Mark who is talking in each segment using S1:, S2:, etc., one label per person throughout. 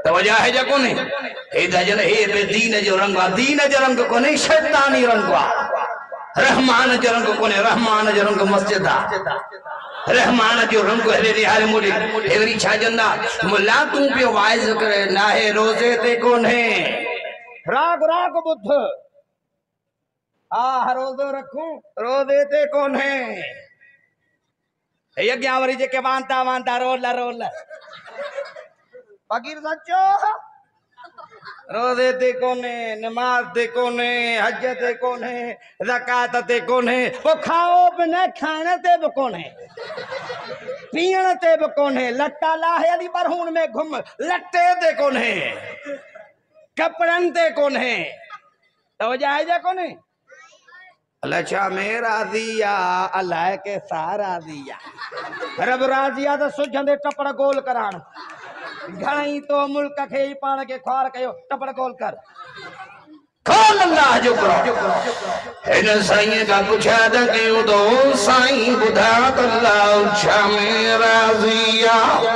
S1: तो वजह है जो कोने हे दजन हे बे दीन जो रंग कोने शैतानी रंग रहमान जो रंग कोने रहमान जो रंग मस्जिद रहमान जो रंग हेरे निहारे मुड़ी हेवरी छाजंदा मुल्ला तू पे वाइज करे ना है रोजे ते कोने राग राग बुद्ध आ रोजो रखूं रोजे ते कोने ये ज्ञावरी जे के वांता रोल फकीर सच्चो रोजे ते कोने नमाज ते कोने हज ते कोने ज़कात ते कोने वो खाओ बिना खाने ते भी कोने पीण ते भी कोने लट्टा लाहे अली बरहून में घुम लट्टे ते कोने कपड़न ते कोने तो जाए जा कोने अल्लाह चा मेरा दिया अल्लाह के सारा दिया रब राजिया तो सुझंदे टपड़ गोल करान घणई तो मुल्क खे पाण के ख्वार कयो टपड़ गोल कर खोल अल्लाह जो करो इन साईं का पुछा त कयो तो साईं बुधा त अल्लाह चा मेरा दिया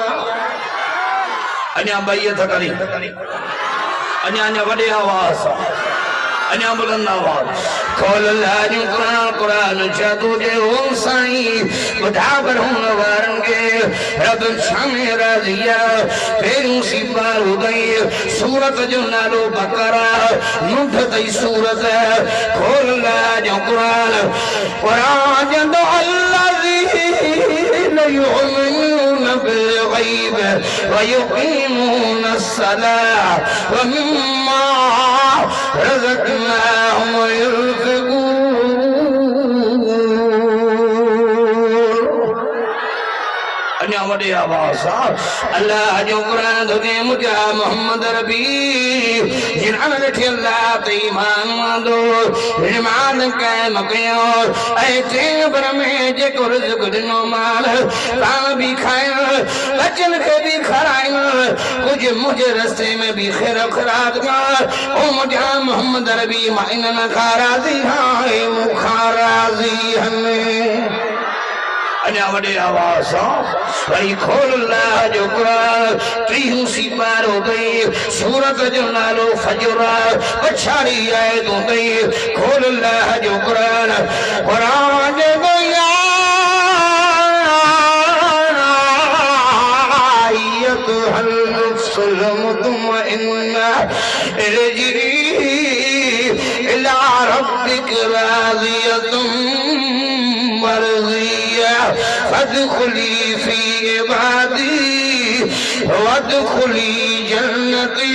S1: अन्या बैयत करी अन्या वडे आवाज अन्या बुलंद आवाज खोल अल्लाह जो कुरान जादू जे ओ साईं बुधा करूं वारन के रब शामे राजिया पेरू सी बार हो गई सूरत जो नालो बकरा मुठ तई सूरत खोल अल्लाह जो कुरान जंदो अल्लाज़ीन युमिनून बिल गैब व युकीमून अस्सलाह व मिम्मा रज़क़नाहुम वडे आवाज अल्लाह जो कुरान दे मुझा मोहम्मद रबी जिन्हां ने अल्लाह ते ईमान दो ईमान कायम कयो ऐ जेबर में जे को रिज़्क़ दिनो माल पान भी खाए बचन के भी खराए कुछ मुझे रास्ते में भी खैर खराब का ओ मुझा मोहम्मद रबी माइन न खाराजी हाय मुखाराजी हमें अन्या वडे आवाज वही खोल अल्लाह जो कुरान त्रीहू सी पार हो गई सूरत जो नालो फजरा पछाड़ी आए तो गई खोल अल्लाह जो कुरान जो गया मुतमइन्ना इरजी इला रब्बिक राज़ियतुम मर्ज़िया फदखुली फी इबादी वदखुली जन्नती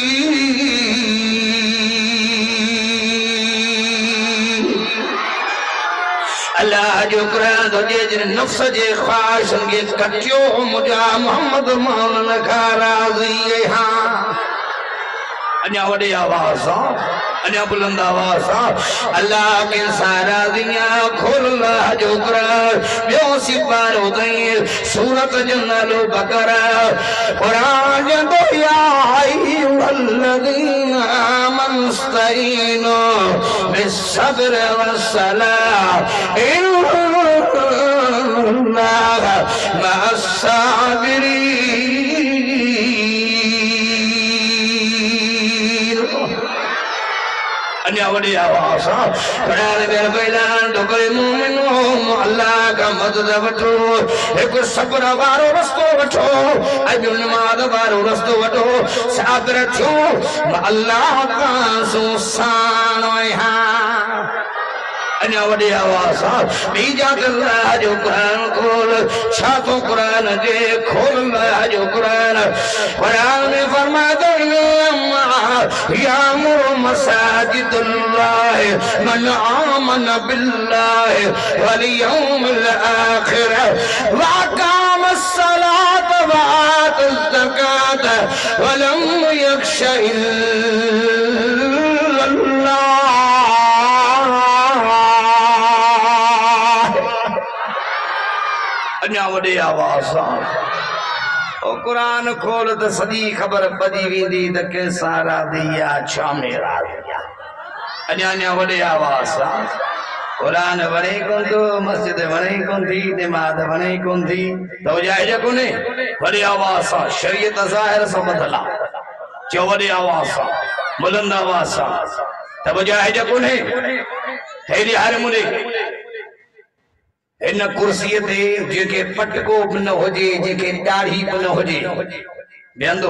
S1: अल्लाह जो कुरान जे जिन नफ्स जे ख्वाहिशन के कटियो मुझा मोहम्मद मौलाना का राज़ी हां अन्या वडे आवाज अन्या बुलंद आवाज अल्लाह के सारा दिया खोल अल्लाह जो कुरान बियो सी पार हो गई सूरत जो नालो बकरा कुरान जो या अय्युहल्लज़ीना आमनुस्तईनो बिस्सब्र वस्सलाह इन्नल्लाह मअस्साबिरीन अन्या वडी आवाज कुरान में बयान तो करे मोमिनो अल्लाह का मदद वठो एक सब्र वारो रस्तो वठो अजो नमाज वारो रस्तो वठो साबिर थियो अल्लाह का सुसान है अन्या वडी आवाज बीजा अल्लाह जो कुरान खोल छातो कुरान जे खोल अल्लाह जो कुरान में फरमाता यामुर मसाजिदुल्लाह मन आमन बिल्लाह वल यौमिल आखिर व अकामस सलात व आतज़ ज़कात व लम यख्श इल्लल्लाह अन्या वडी आवाज ओ कुरान खोल तो सदी खबर बदी वींदी त के सारा दिया छा मेरा दिया अन्या अन्या वडे आवाज कुरान वणे कोन तो मस्जिद वणे कोन थी नमाज वणे कोन थी तो जाए कोने वडे आवाज शरीयत ज़ाहिर सो बदला चौवरे आवाज सां बुलंद आवाज सां तवज्जो है जो कोने हेरी हर मुने इन कुर्सी ते जेके पटको बि न हुजे जेके दाढ़ी बि न हुजे बेंदो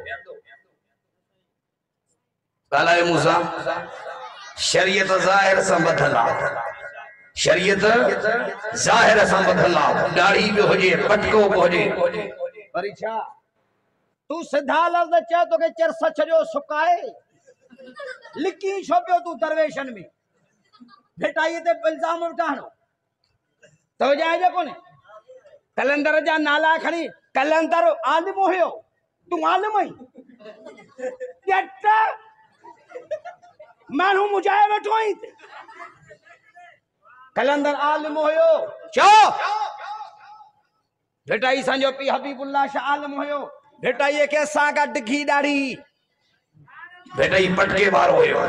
S1: ॻाल्हाए मूंसां शरीयत ज़ाहिर सां ॿधल आहे शरीयत ज़ाहिर सां ॿधल आहे दाढ़ी बि हुजे पटको बि हुजे
S2: वरी छा तू सिधा लफ़्ज़ चयो तोखे चिरस छॾियो सुकाए लिकी छो पियो तू दरवेशन में भेटाई ते इल्ज़ाम उठाणो तो जाए कोने कलंदर जा नाला खणी कलंदर आलिम हुयो तू आलिम ही जट मानू मुजाए वेठो आई कलंदर आलिम हुयो चो भेटाई संजो पी हबीबुल्लाह शाह आलिम हुयो भेटाई के सागा डिघी दाढ़ी
S1: भेटाई पटके वारो हुयो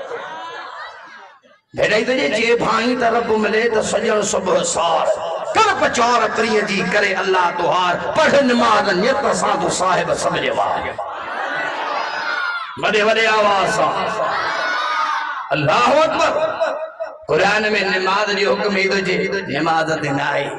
S1: भेटाई तो जे भाई तरफ मिले तो सजन सुबह सार कर पचार करिए जी करे अल्लाह तुहार पढ़ नमाज नियत साधु साहिब समझे वाह बड़े बड़े आवाज अल्लाह अकबर कुरान में नमाज जो हुक्म ही तो जे नमाज ते ना है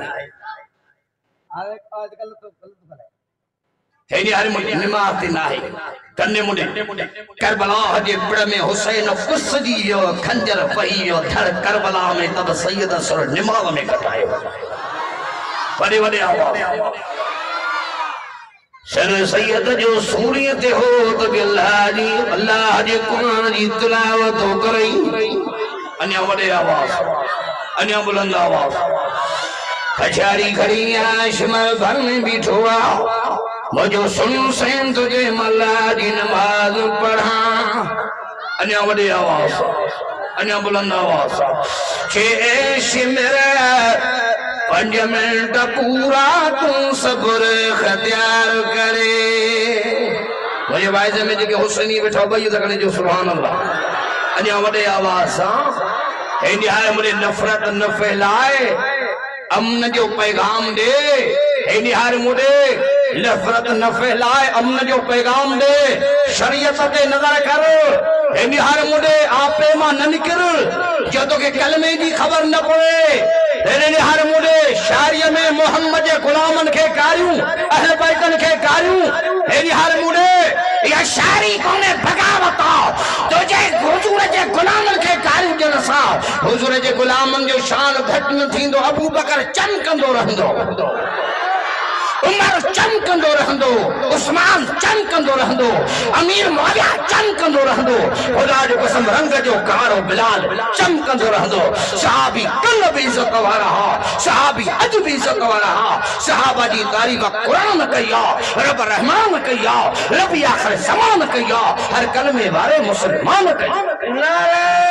S2: आजकल तो गलत है
S1: हेनी हर मुंडे नमाज ते ना है कन्ने मुंडे करबला जे पिड़ में हुसैन कुसजी जो खंजर पई जो धड़ करबला में तब सैयद सर नमाज में कटायो बड़े बड़े आवाज सर सैयद जो सूर्य ते हो तो अल्लाह जे कुरान जी तिलावत करई अन्या बड़े आवाज अन्या बुलंद आवाज कचारी खड़ी आशमल भर में बीठो मुझो सुन सैन तुझे मल्ला जी नमाज पढ़ा अन्या बड़ी आवाज अन्या बुलंद आवाज छे शिमर 5 मिनट पूरा तू सब्र ख्तियार करे मुझे वाइज में जेके हुसैनी बैठा बई तकने जो सुभान अल्लाह अन्या बड़ी आवाज सा है मुझे नफरत न फैलाए अमन जो पैगाम दे हर मुझे नफरत न फैलाए अमन जो पैगाम दे शरीयत ते नजर कर हर मुझे आपे मां न निकिर जो तो के कलमे की खबर न पड़े हर मुझे शायरी में मोहम्मद के गुलामन के कारियूं अहले बैतन के कारियूं हर मुझे या शायरी कोने बगावत तुझे हुजूर के गुलामन के कारियूं जन सा हुजूर के गुलामन जो शान घट न थींदो अबू बकर चमकंदो रहंदो उमर चमकंदो रहंदो उस्मान चमकंदो रहंदो अमीर मुआविया चमकंदो रहंदो खुदा जो कसम रंग जो कारो बिलाल चमकंदो रहंदो सहाबी कल भी इज्जत वाला हा सहाबी अज भी इज्जत वाला हा सहाबा जी तारीफ कुरान कया रब रहमान कया रब आखिर ज़मान कया हर कलमे वाले मुसलमान कया